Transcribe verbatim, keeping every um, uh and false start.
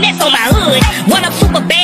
that's on my hood. One up super bad.